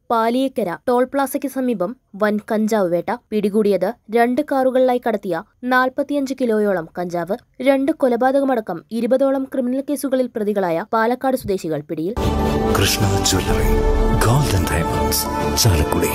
Paliyekkara toll പ്ലാസയ്ക്ക് സമീപം വൻ കഞ്ചാവ് വേട്ട. പിടികൂടിയത് 2 കാറുകളിലായി കടത്തിയ 45 കിലോയോളം കഞ്ചാവ്. 2 കൊലപാതകമടക്കം 20ഓളം ക്രിമിനൽ കേസുകളിൽ പ്രതികളായ പാലക്കാട് സ്വദേശികൾ പിടിയിൽ. Krishna jewellery, gold and diamonds, Chalakudy.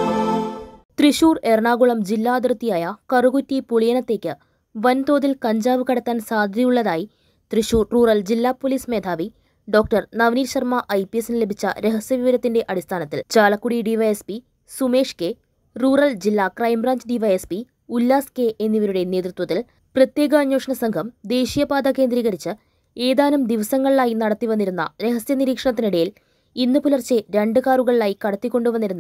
Thrissur Ernakulam ജില്ലാ അതിർത്തിയായ കറുകുറ്റി പുളിയനത്തേക്ക് വൻതോതിൽ കഞ്ചാവ് കടത്താൻ സാധ്യതയുള്ളതായി തൃശൂർ റൂറൽ ജില്ലാ പോലീസ് മേധാവി ഡോക്ടർ നവനീത് ശർമ്മ IPSന് ലഭിച്ച രഹസ്യവിവരത്തിന്റെ അടിസ്ഥാനത്തിൽ Chalakudy DYSP Sumesh K, rural ജില്ലാ ക്രൈംബ്രാഞ്ച് ഡിവൈഎസ്പി ഉല്ലാസ് കെ എന്നിവരുടെ നേതൃത്വത്തിൽ പ്രത്യേക അന്വേഷണ സംഘം ദേശീയപാത കേന്ദ്രീകരിച്ച് ഏതാനും ദിവസങ്ങളിലായി നടത്തിവന്നിരുന്ന രഹസ്യ നിരീക്ഷണത്തിനിടയിൽ ഇന്ന് പുലർച്ചെ 2 കാറുകളിലായി കടത്തിക്കൊണ്ടുവന്നിരുന്ന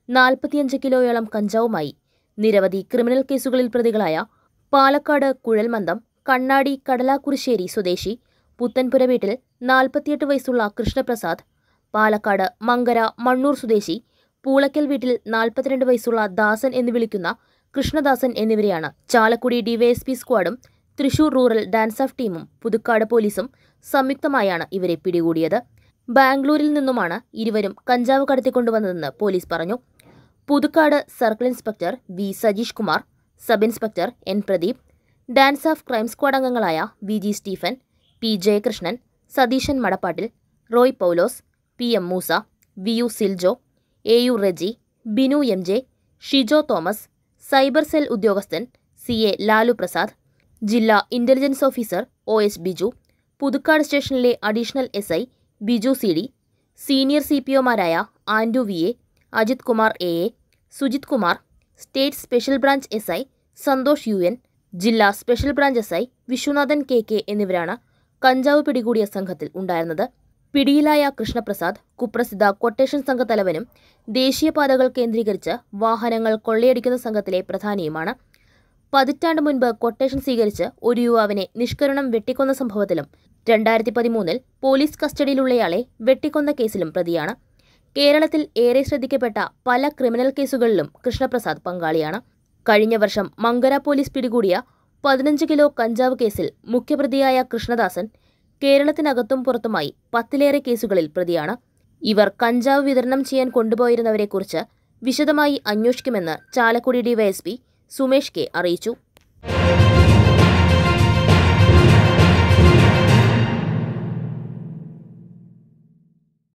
45 കിലോയോളം കഞ്ചാവുമായി നിരവധി ക്രിമിനൽ കേസുകളിൽ പ്രതികളായ പാലക്കാട് കുഴൽമന്ദം കണ്ണാടി കടലാക്കുറിശ്ശേരി സ്വദേശി പുത്തൻപുര വീട്ടിൽ 48 വയസ്സുള്ള കൃഷ്ണപ്രസാദ്, പാലക്കാട് മങ്കര മണ്ണൂർ സ്വദേശി പൂളയ്ക്കൽ വീട്ടിൽ 42 വയസ്സുള്ള ദാസൻ എന്ന് വിളിക്കുന്ന കൃഷ്ണദാസൻ എന്നിവരെയാണ് ചാലക്കുടി ഡിവൈഎസ്പി സ്ക്വാഡും തൃശൂർ റൂറൽ ഡാൻസ് ഓഫ് ടീമും പുതുക്കാട് പോലീസും സംയുക്തമായാണ് ഇവരെ പിടികൂടിയത്. ബാംഗ്ലൂരിൽ നിന്നുമാണ് ഇരുവരും കഞ്ചാവ് കടത്തിക്കൊണ്ടുവന്നതെന്ന് പോലീസ് പറഞ്ഞു. Puthukkad circle inspector V Sajeesh Kumar, sub inspector N Pradeep, dance of crime squad അംഗങ്ങളായ VG Stephen, P Jayakrishnan, Satheesan Madappattil, Roy Paulose, PM Moosa, VU Siljo, AU Reji, Binu MJ, Shijo Thomas, cyber cell ഉദ്യോഗസ്ഥൻ CA ലാലു പ്രസാദ്, ജില്ലാ intelligence officer OS Biju, Puthukkad സ്റ്റേഷനിലെ additional SI Biju CD, senior CPOമാരായ ആൻഡു VA, Ajith Kumar AA, Sujith Kumar, state special branch SI Santhosh UN, ജില്ലാ special branch SI Viswanathan KK എന്നിവരാണ് കഞ്ചാവ് പിടികൂടിയ സംഘത്തിൽ ഉണ്ടായിരുന്നത്. പിടിയിലായ കൃഷ്ണപ്രസാദ് കുപ്രസിദ്ധ കൊട്ടേഷൻ സംഘത്തലവനും ദേശീയപാതകൾ കേന്ദ്രീകരിച്ച് വാഹനങ്ങൾ കൊള്ളയടിക്കുന്ന സംഘത്തിലെ പ്രധാനിയുമാണ്. പതിറ്റാണ്ട് മുൻപ് കൊട്ടേഷൻ സ്വീകരിച്ച് ഒരു യുവാവിനെ നിഷ്കരുണം വെട്ടിക്കൊന്ന സംഭവത്തിലും 2013 പോലീസ് കസ്റ്റഡിയിലുള്ളയാളെ വെട്ടിക്കൊന്ന കേസിലും പ്രതിയാണ്. കേരളത്തിൽ ഏറെ ശ്രദ്ധിക്കപ്പെട്ട പല ക്രിമിനൽ കേസുകളിലും കൃഷ്ണപ്രസാദ് പങ്കാളിയാണ്. കഴിഞ്ഞ വർഷം മങ്കര പോലീസ് പിടികൂടിയ 15 കിലോ കഞ്ചാവ് കേസിൽ മുഖ്യപ്രതിയായ കൃഷ്ണദാസൻ കേരളത്തിനകത്തും പുറത്തുമായി 10ലേറെ കേസുകളിൽ പ്രതിയാണ്. ഇവർ കഞ്ചാവ് വിതരണം ചെയ്യാൻ കൊണ്ടുപോയിരുന്നവരെക്കുറിച്ച് വിശദമായി അന്വേഷിക്കുമെന്ന് ചാലക്കുടി ഡിവൈഎസ്പി സുമേഷ് കെ അറിയിച്ചു.